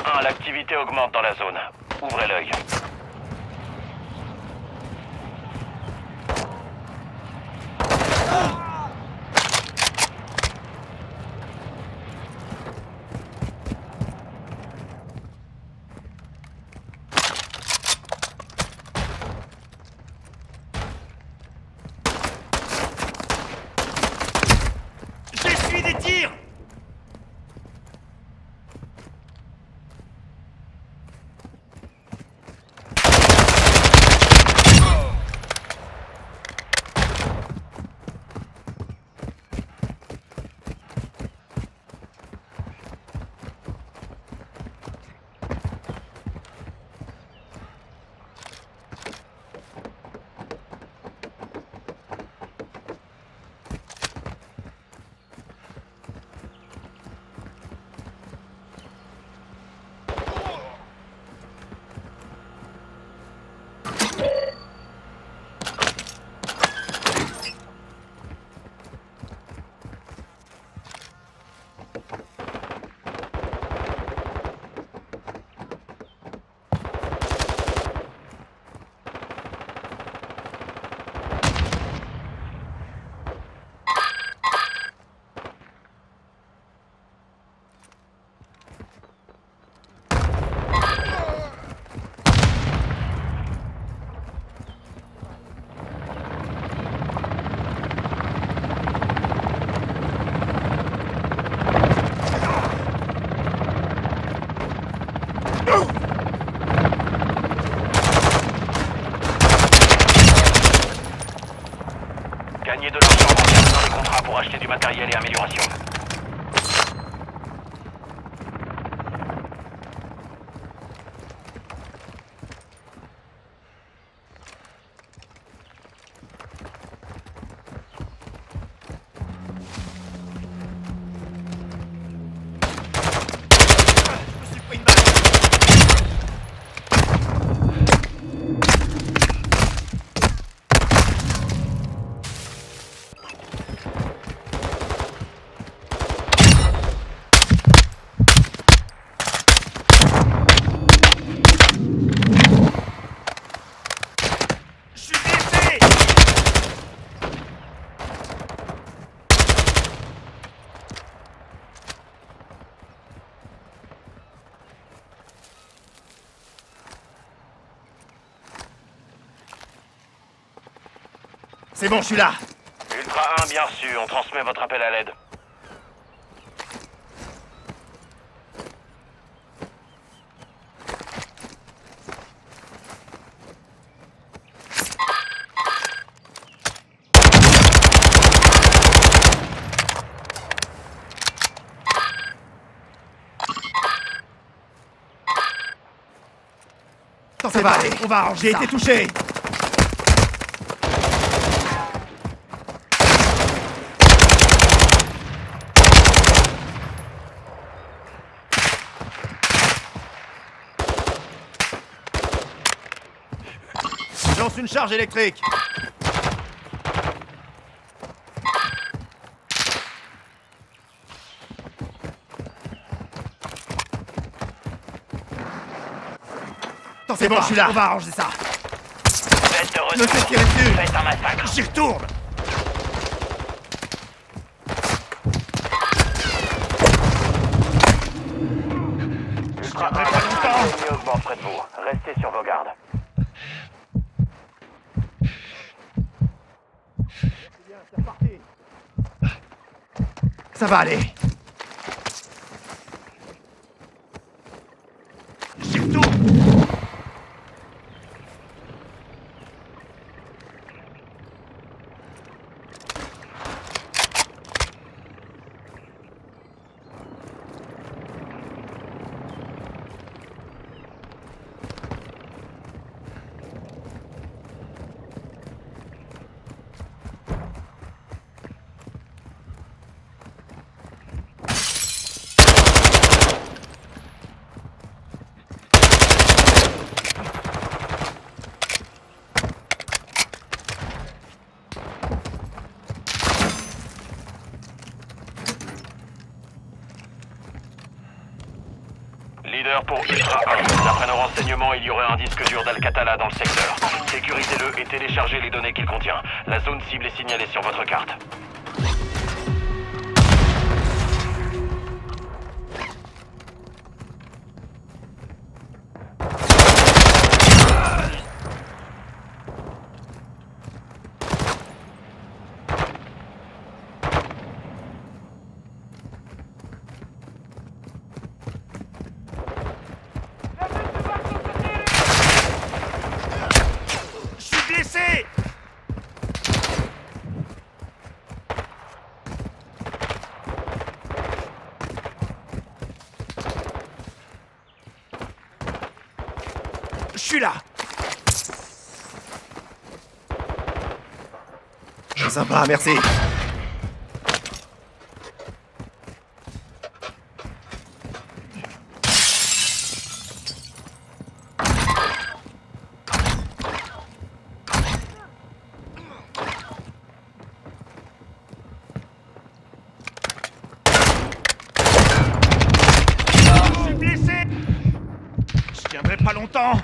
Ultra 1, l'activité augmente dans la zone. Ouvrez l'œil. J'essuie des tirs! Gagnez de l'argent en gagnant des contrats pour acheter du matériel et amélioration. Je me suis pris une balle! Je suis blessé! C'est bon, je suis là! Ultra 1, bien sûr, on transmet votre appel à l'aide. Ça va aller, on va arranger. J'ai été touché! Je lance une charge électrique! C'est bon, je suis là! On va arranger ça! Faites de Me retour. fais tirer dessus! Faites un massacre. J'y retourne! Ultra 1, pas l'activité longtemps. ennemie augmente près de vous. Restez sur vos gardes. Ça va aller! J'y retourne! Ultra 1. D'après nos renseignements, il y aurait un disque dur d'Alcatala dans le secteur. Sécurisez-le et téléchargez les données qu'il contient. La zone cible est signalée sur votre carte. Blessé! Je suis là! Sympa, merci. Je tiendrai pas longtemps.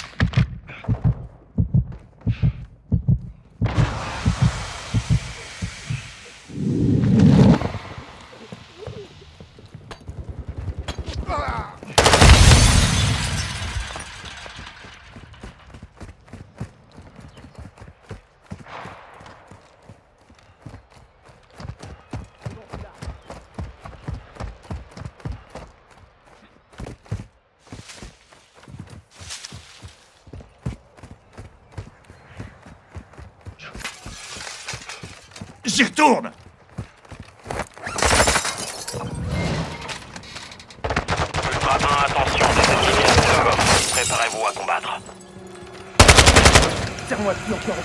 J'y retourne! Ultra 1, attention, des ennemis viennent de la coffre. Préparez-vous à combattre. Serre-moi dessus encore.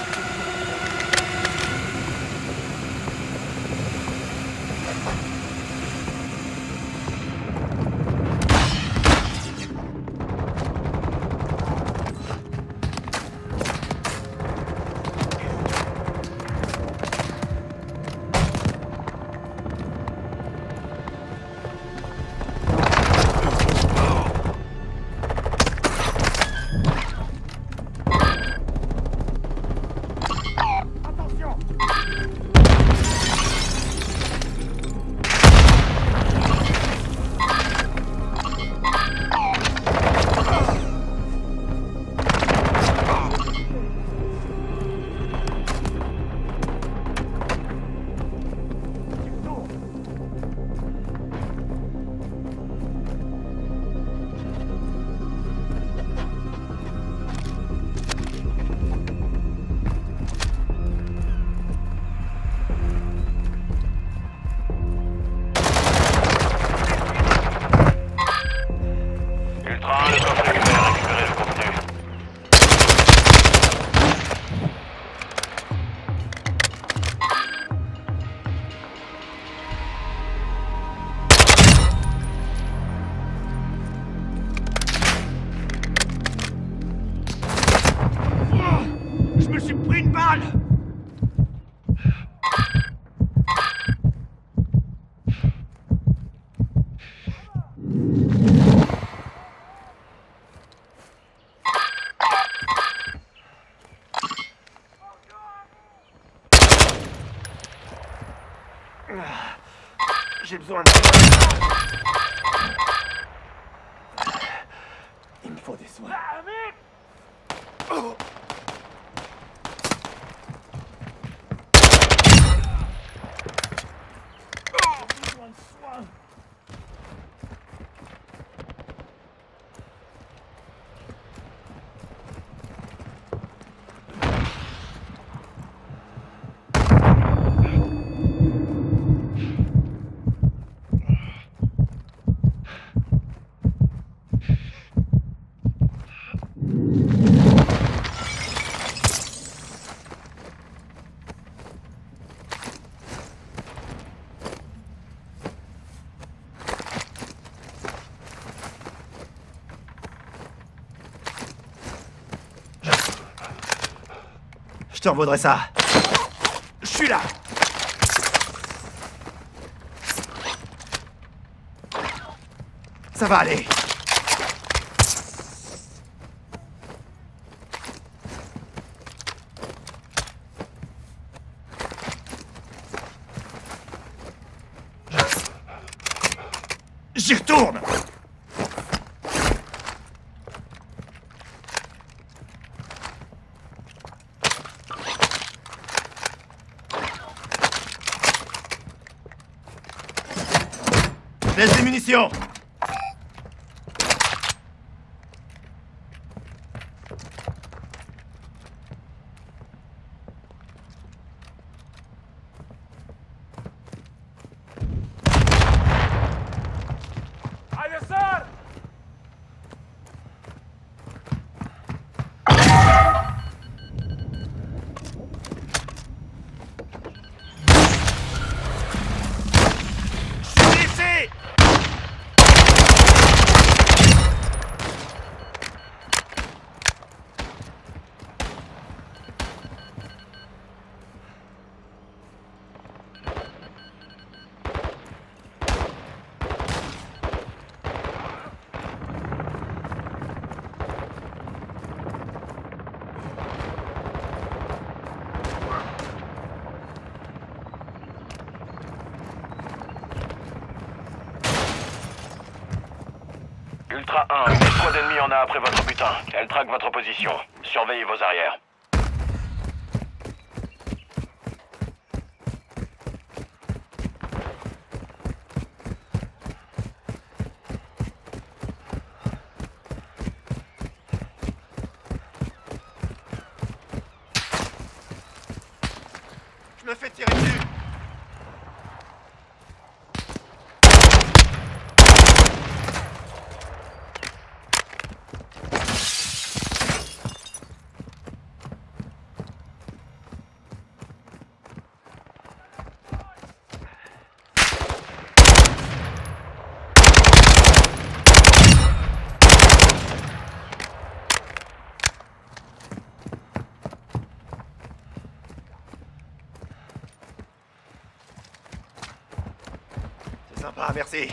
Je me suis pris une balle! J'ai besoin de... Il me faut des soins. Oh. Besoin de soins. Je te revaudrai ça. Je suis là. Ça va aller. J'y retourne! Laisse des munitions! Ultra 1, une escouade d'ennemis en a après votre butin. Elle traque votre position. Surveillez vos arrières. Je me fais tirer dessus! Sympa, merci.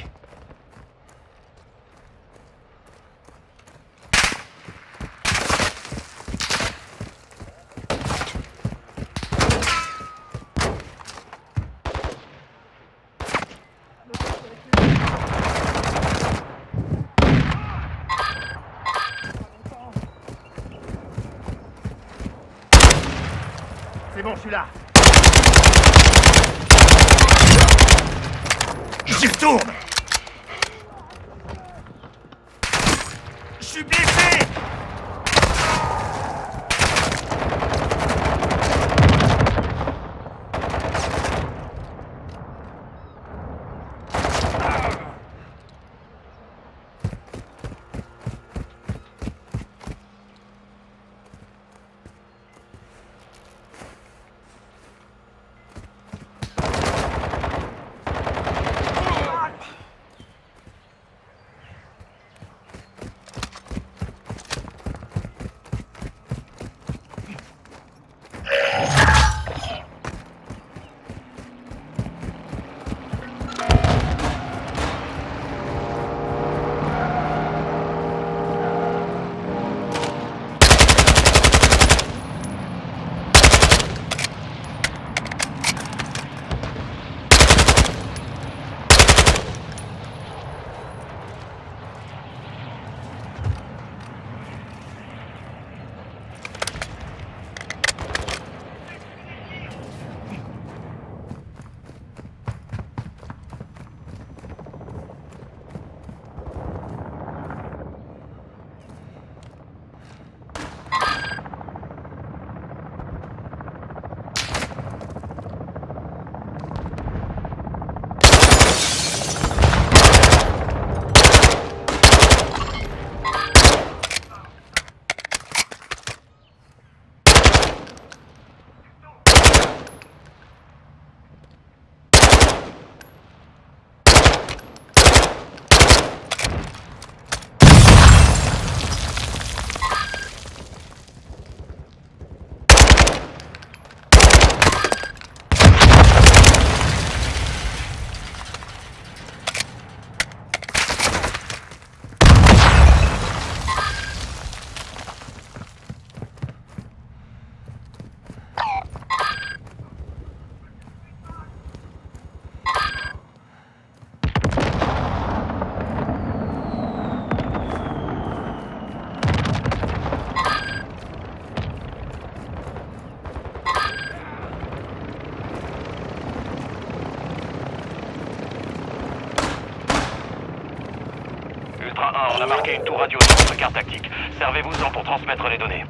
C'est bon, je suis là. J'y retourne! Je suis blessé! a marqué une tour radio sur votre carte tactique. Servez-vous-en pour transmettre les données.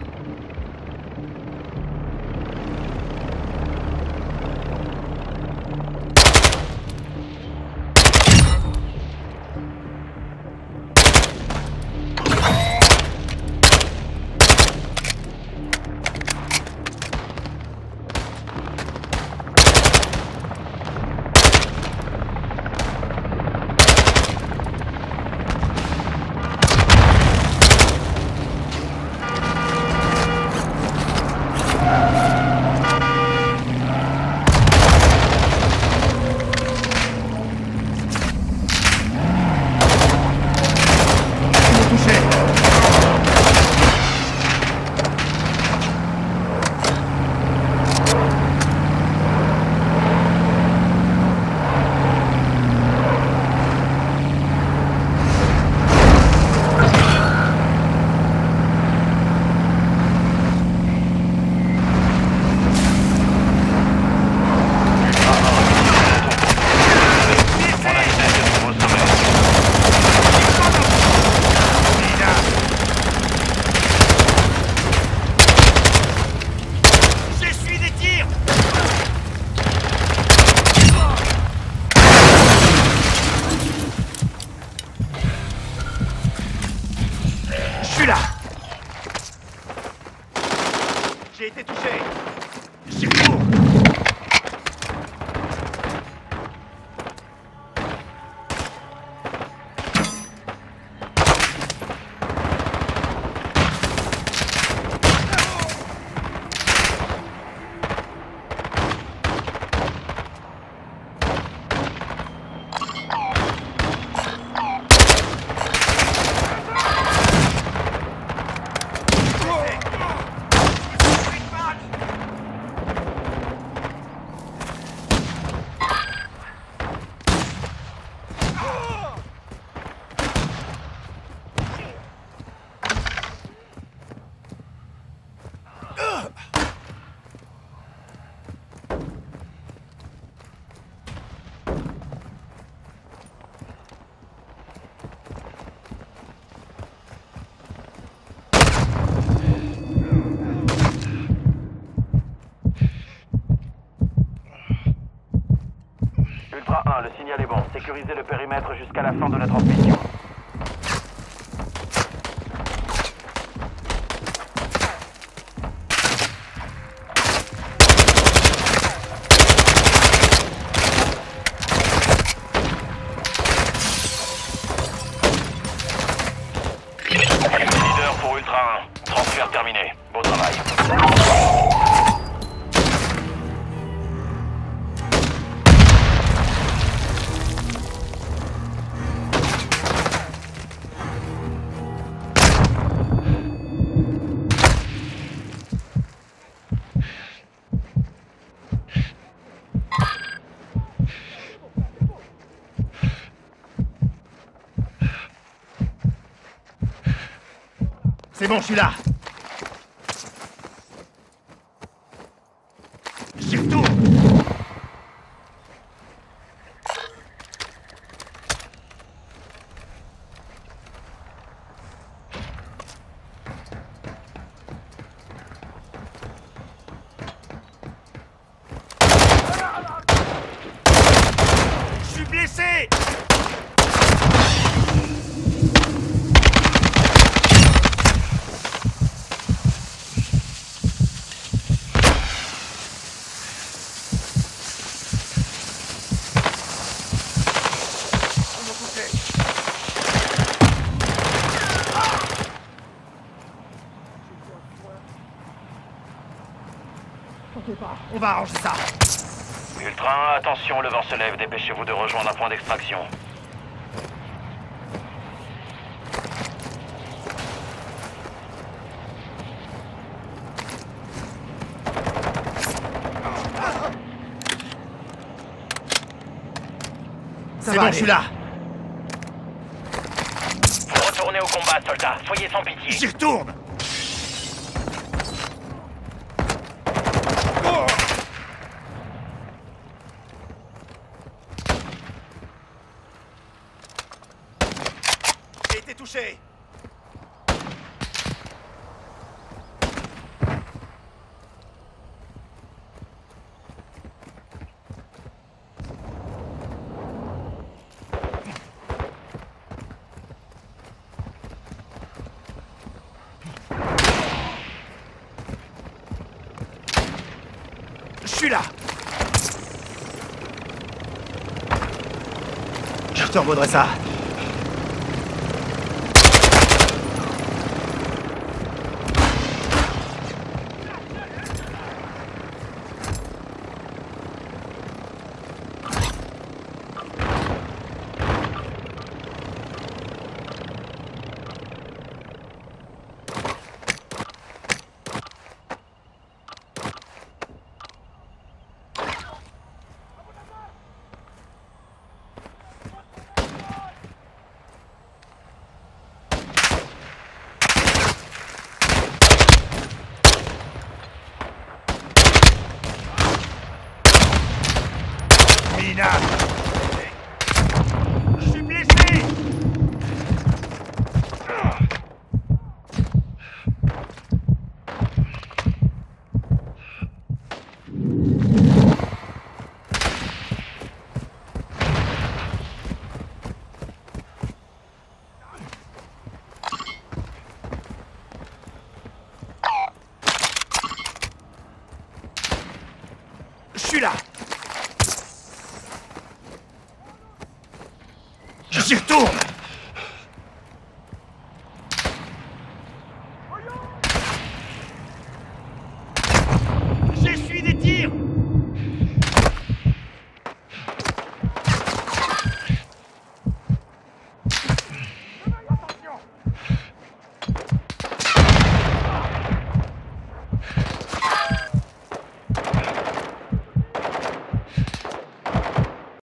J'ai été touché. J'y retourne. Ultra 1, le signal est bon. Sécurisez le périmètre jusqu'à la fin de la transmission. Leader pour Ultra 1. Transfert terminé. Beau travail. C'est bon, je suis là. J'y retourne. Je suis blessé. On va arranger ça. Ultra 1, attention, le vent se lève. Dépêchez-vous de rejoindre un point d'extraction. C'est bon, je suis là. Vous retournez au combat, soldats. Soyez sans pitié. J'y retourne. J'ai été touché. suis là. Je te revaudrai ça. Je suis blessé. Je suis là. J'y retourne.